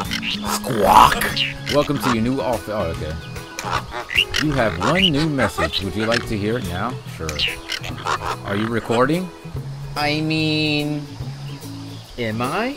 Squawk! Welcome to your new office. Oh, okay. You have one new message. Would you like to hear it now? Sure. Are you recording? I mean... Am I?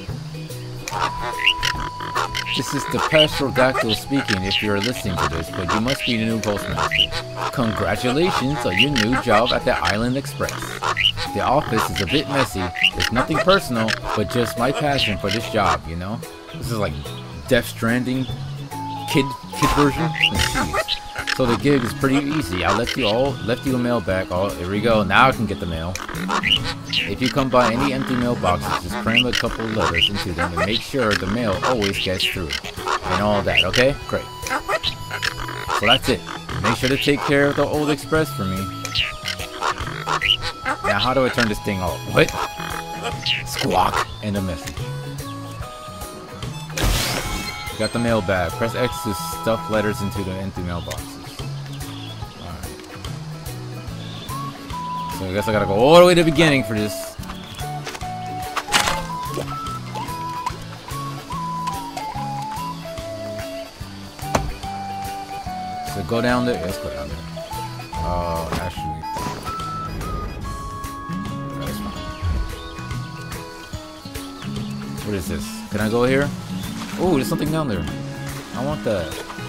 This is the Pterodactyl speaking if you're listening to this, but you must be the new postmaster. Congratulations on your new job at the Island Express. The office is a bit messy. It's nothing personal, but just my passion for this job, you know? This is like Death Stranding kid version. Jeez. So the gig is pretty easy. I left you a mail back. Oh, here we go. Now I can get the mail. If you come by any empty mailboxes, just cram a couple letters into them and make sure the mail always gets through. And all that, okay? Great. So that's it. Make sure to take care of the old express for me. Now how do I turn this thing off? What? Squawk. And a message. Got the mail bag. Press X to stuff letters into the empty mailboxes. Alright. So I guess I gotta go all the way to the beginning for this. So go down there. Let's go down there. Actually. That's fine. What is this? Can I go here? Oh, there's something down there. I want that.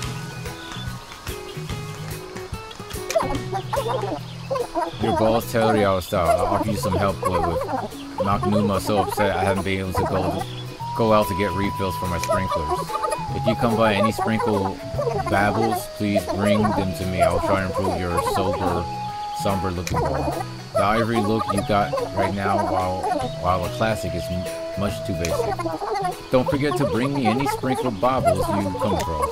Your boss tell you I was style. I'll offer you some help with Maknuma so upset I haven't been able to go out to get refills for my sprinklers. If you come by any sprinkle babbles, please bring them to me. I'll try and improve your somber looking wall. The ivory look you got right now, while a classic, is much too basic. Don't forget to bring me any sprinkled baubles you come across.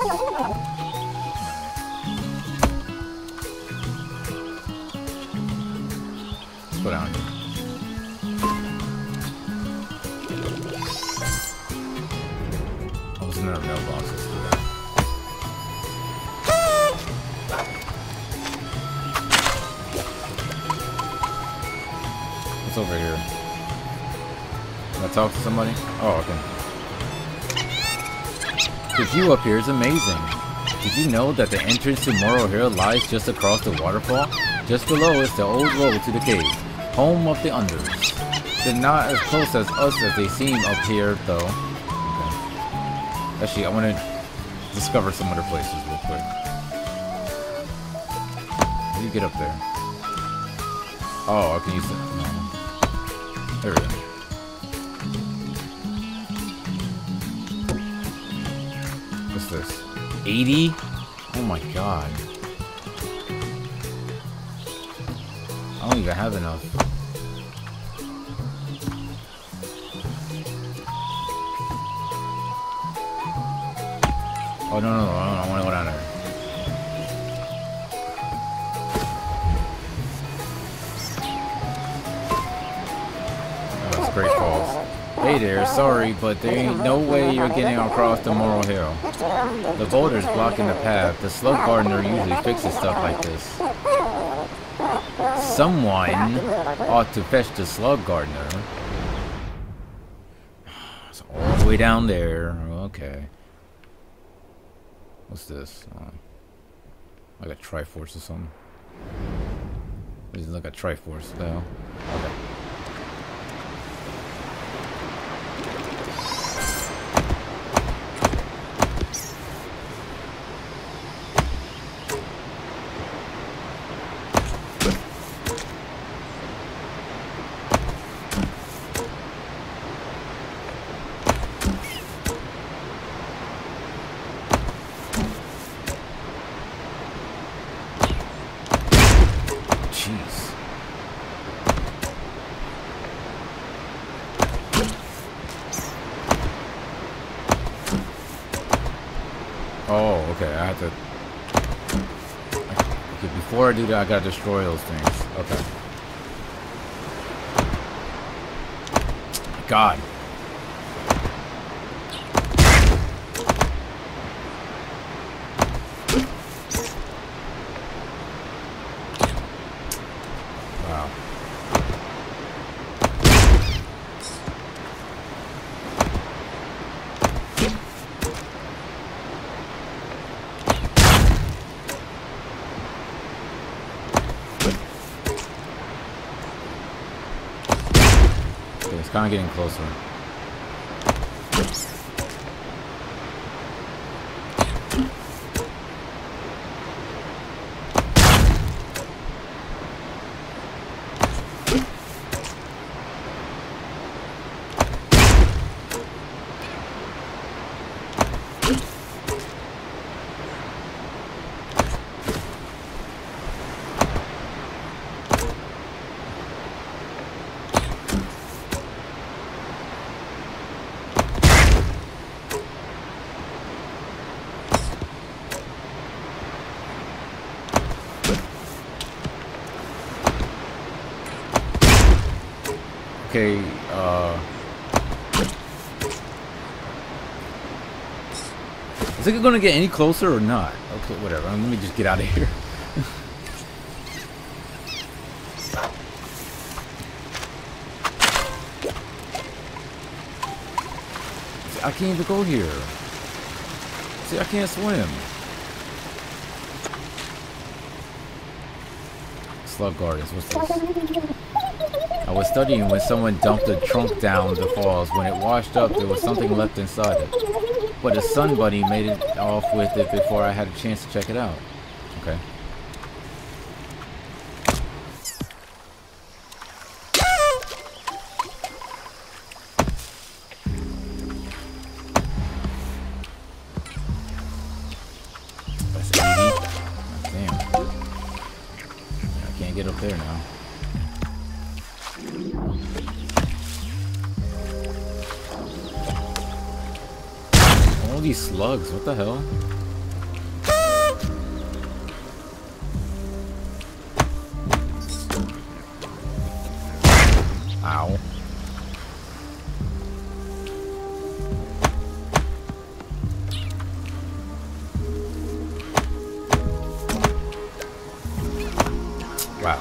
Let's go down here. Oh, there's another mailbox. Let's do that. What's over here? Can I talk to somebody? Oh, okay. The view up here is amazing. Did you know that the entrance to Moro Hill lies just across the waterfall? Just below is the old road to the cave, home of the Unders. They're not as close as us as they seem up here, though. Okay. Actually, I want to discover some other places real quick. How do you get up there? Oh, I can use it. No. There we go. What's this? 80? Oh my god. I don't even have enough. Oh no, I want to go down there. Oh, it's Great Falls. Hey there, sorry, but there ain't no way you're getting across the Moro Hill. The boulder's blocking the path. The slug gardener usually fixes stuff like this. Someone ought to fetch the slug gardener. It's all the way down there. Okay. What's this? Like a Triforce or something. This is like a Triforce though. Okay. Oh, okay, I have to... Okay, before I do that, I gotta destroy those things. Okay. God. Wow. kind of getting closer. Okay, is it gonna get any closer or not? Okay, whatever. Let me just get out of here. See, I can't even go here. See, I can't swim. Slug Gardens, what's this? I was studying when someone dumped a trunk down the falls. When it washed up, there was something left inside it. But a sun bunny made it off with it before I had a chance to check it out. Okay. That's 80. Oh, damn. I can't get up there now. All these slugs, what the hell? Ow. Wow.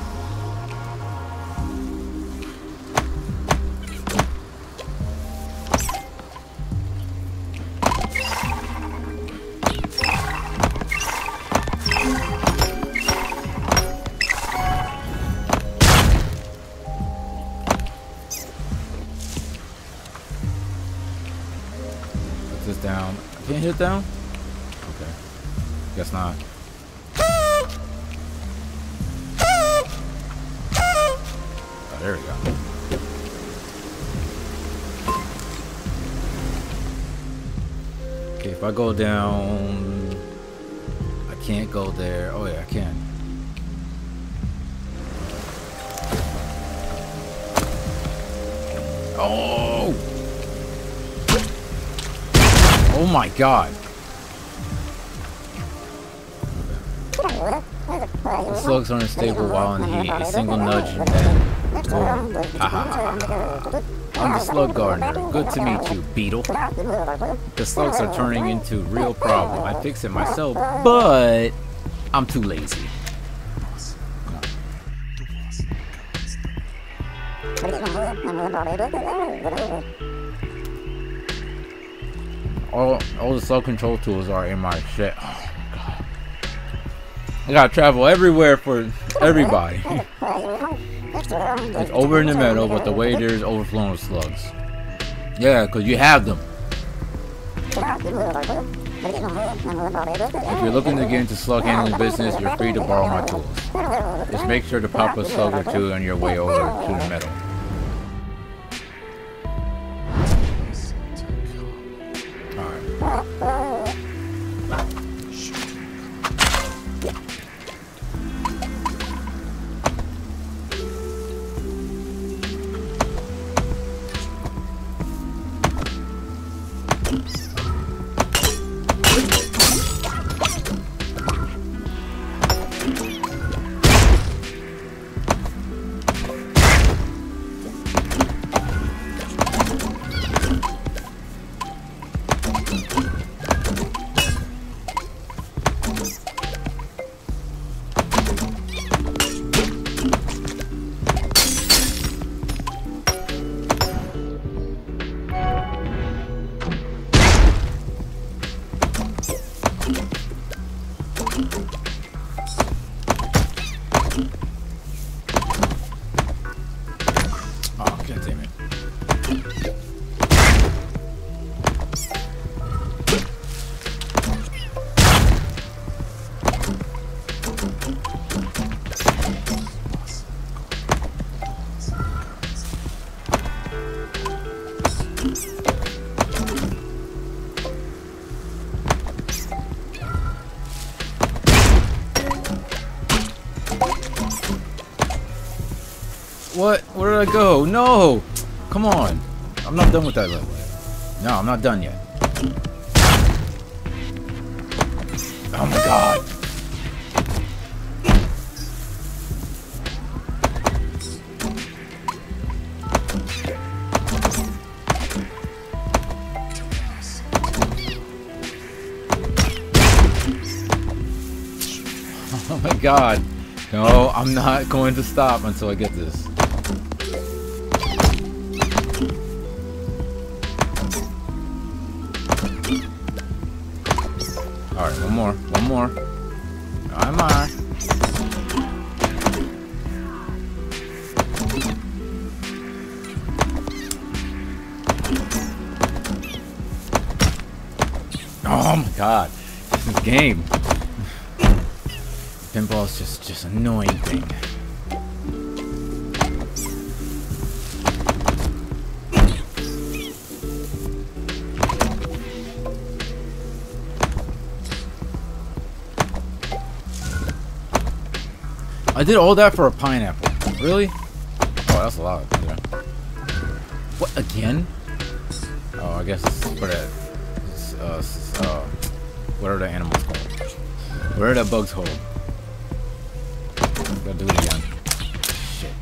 This down. I can't hit it down? Okay. Guess not. Oh, there we go. Okay, if I go down, I can't go there. Oh yeah, I can. Oh! Oh my god. The slugs are unstable while in heat. A single nudge and then boom. I'm the slug gardener. Good to meet you, beetle. The slugs are turning into a real problem. I fix it myself, but I'm too lazy. All the slug control tools are in my shit. Oh my god. I gotta travel everywhere for everybody. It's over in the meadow, but the way there's overflowing with slugs. Yeah, because you have them. If you're looking to get into slug handling business, you're free to borrow my tools. Just make sure to pop a slug or two on your way over to the meadow. What? Where did I go? No! Come on. I'm not done with that level. No, I'm not done yet. Oh my god. Oh my god. No, I'm not going to stop until I get this. Alright, one more. One more. I'm on. Oh my god. This game. Pinball is just an annoying thing. I did all that for a pineapple. Really? Oh, that's a lot. Yeah. What, again? Oh, I guess it's for that. What are the animals called? Where are the bugs called? Gotta do it again. Shit.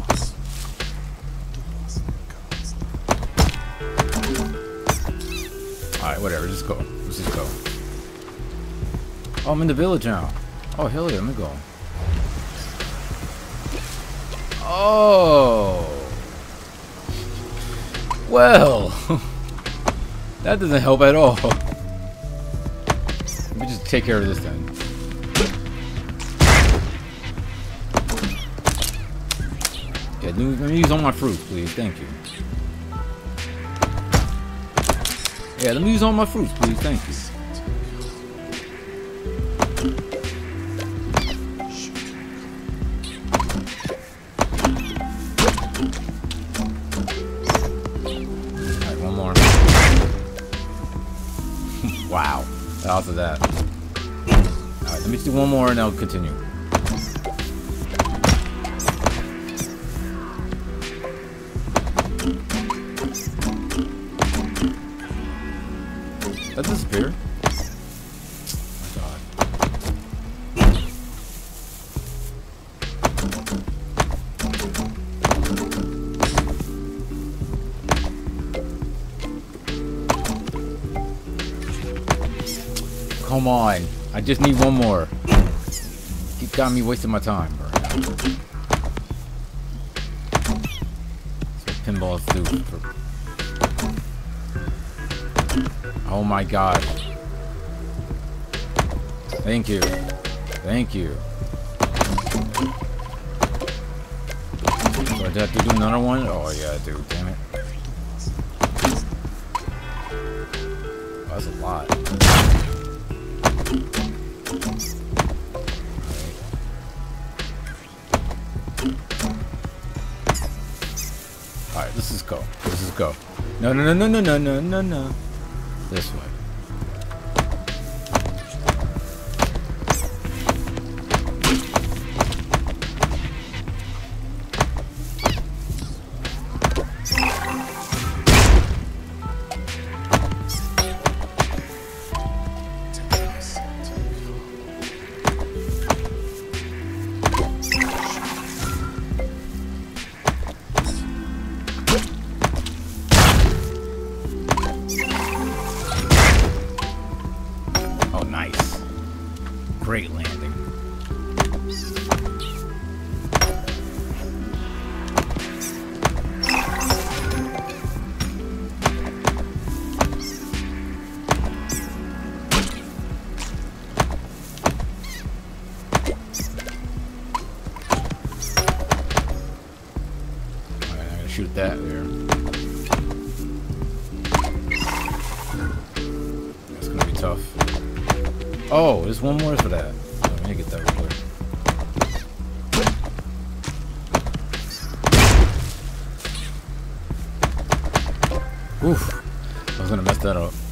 Alright, whatever. Just go. Let's just go. Oh, I'm in the village now. Oh, hell yeah. Let me go. Oh. Well. That doesn't help at all. Let me just take care of this then. Yeah, let me use all my fruit, please. Thank you. Yeah, let me use all my fruits, please. Thank you. Alright, one more. Wow. Out of that. Alright, let me do one more and I'll continue. That disappeared? Oh my god. Come on. I just need one more. You got me wasting my time right now. That's what pinballs do. Oh my god. Thank you. Thank you. So I have to do another one? Oh yeah, I do. Damn it. Oh, that's a lot. Alright, let's just go. Let's just go. No, no, no, no, no, no, no, no, no. This way. Great landing. Alright, I'm gonna shoot that there. That's gonna be tough. Oh, there's one more for that. Let me get that real quick. Oof. I was gonna mess that up.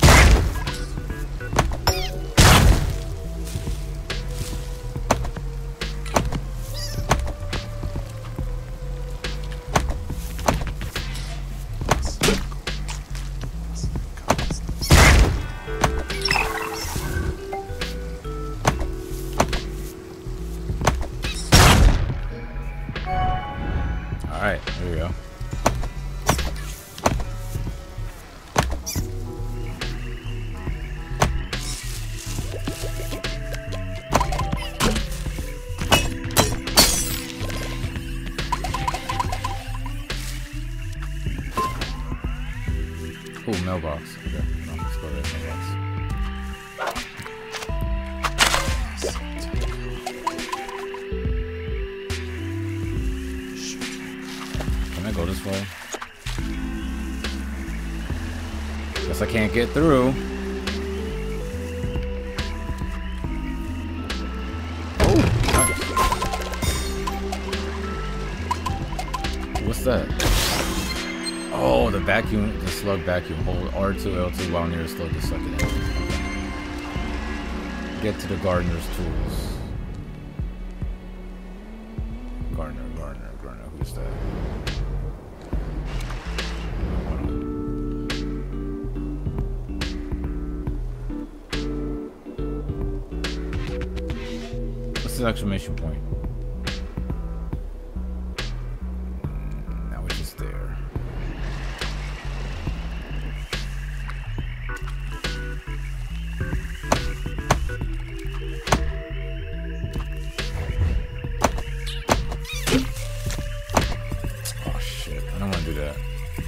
Alright, there we go. Ooh, mailbox. Okay, no, let's go to the mailbox. Can I go this way? Guess I can't get through. Oh, nice. What's that? Oh, the vacuum, the slug vacuum. Hold R2, L2 while near a slug to suck it in. Okay. Get to the gardener's tools. Gardener. Who's that? What's the exclamation point? Now we're just there. Oh shit, I don't want to do that.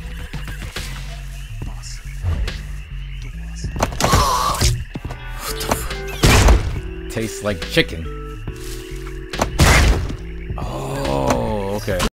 What the fuck? Tastes like chicken. Oh, okay.